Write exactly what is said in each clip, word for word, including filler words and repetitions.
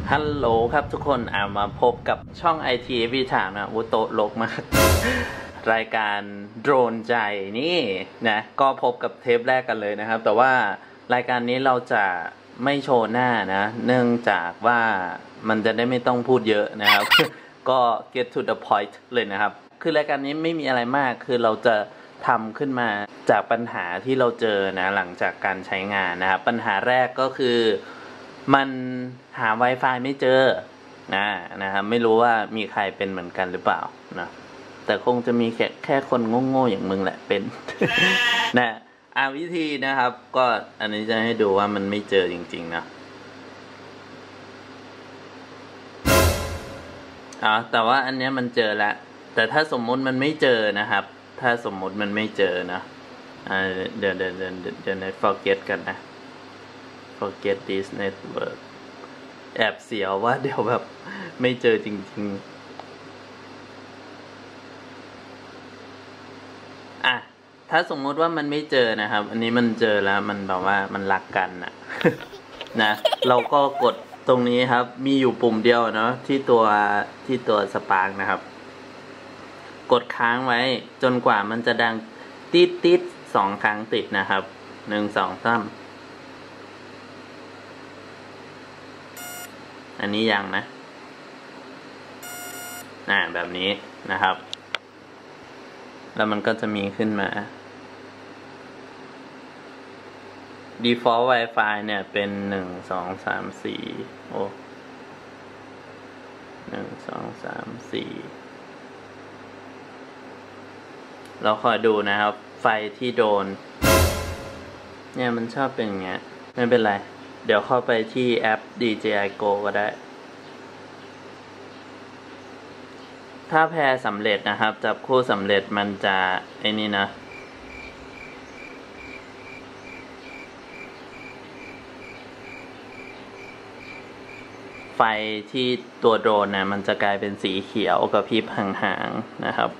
ฮัลโหลครับทุกคนอ่ามาพบกับช่อง ไอ ที Every Time นะวุโตโลกมาก รายการโดรนใจนี่นะก็พบกับเทปแรกกันเลยนะครับแต่ว่ารายการนี้เราจะไม่โชว์หน้านะเนื่องจากว่ามันจะได้ไม่ต้องพูดเยอะนะครับ ก็ get to the point เลยนะครับคือรายการนี้ไม่มีอะไรมากคือเราจะทำขึ้นมาจากปัญหาที่เราเจอนะหลังจากการใช้งานนะครับปัญหาแรกก็คือมันหา Wi-Fi ไม่เจอนะนะครับไม่รู้ว่ามีใครเป็นเหมือนกันหรือเปล่านะแต่คงจะมีแค่แค่คนโง่ๆอย่างมึงแหละเป็น นะอ่าวิธีนะครับก็อันนี้จะให้ดูว่ามันไม่เจอจริงๆนะอ๋อแต่ว่าอันนี้มันเจอแล้วแต่ถ้าสมมุติมันไม่เจอนะครับถ้าสมมุติมันไม่เจอนะอ่าเดี๋ยวเดี๋ยวเดี๋ยวเดี๋ยวใน forget กันนะ forget this network แอบเสียวว่าเดี๋ยวแบบไม่เจอจริงๆอ่ะถ้าสมมุติว่ามันไม่เจอนะครับอันนี้มันเจอแล้วมันแบบว่ามันรักกันนะ นะเราก็กดตรงนี้ครับมีอยู่ปุ่มเดียวเนาะที่ตัวที่ตัวสปาร์กนะครับกดค้างไว้จนกว่ามันจะดังติดติดสองครั้งติดนะครับหนึ่งสองสามอันนี้ยังนะอ่าแบบนี้นะครับแล้วมันก็จะมีขึ้นมา default Wi-Fi เนี่ยเป็นหนึ่งสองสามสี่โอ้หนึ่งสองสามสี่เราคอยดูนะครับไฟที่โดนเนี่ยมันชอบเป็นอย่างเงี้ยไม่เป็นไรเดี๋ยวเข้าไปที่แอป ดี เจ ไอ Go ก็ได้ถ้าแพรสำเร็จนะครับจับคู่สำเร็จมันจะไอ้นี่นะไฟที่ตัวโดรนนะมันจะกลายเป็นสีเขียวกับพริบห่างๆนะครับ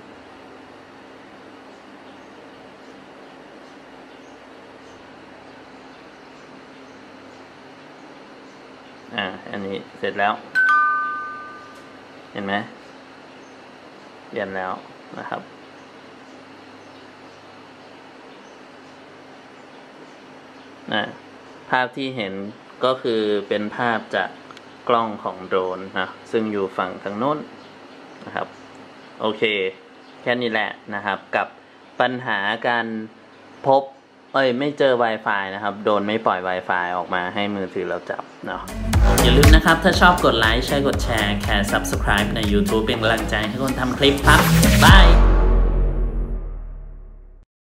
อ่าอันนี้เสร็จแล้วเห็นไหมเปลี่ยนแล้วนะครับนะภาพที่เห็นก็คือเป็นภาพจากกล้องของโดรนนะซึ่งอยู่ฝั่งทางโน้นนะครับโอเคแค่นี้แหละนะครับกับปัญหาการพบเอ้ยไม่เจอ Wi-Fi นะครับโดรนไม่ปล่อย Wi-Fi ออกมาให้มือถือเราจับเนาะอย่าลืมนะครับถ้าชอบกดไลค์ใช่กดแชร์แค่ Subscribe ใน YouTube เป็นกำลังใจให้คนทำคลิปครับบาย